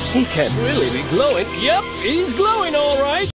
He can't really be glowing. Yep, he's glowing all right.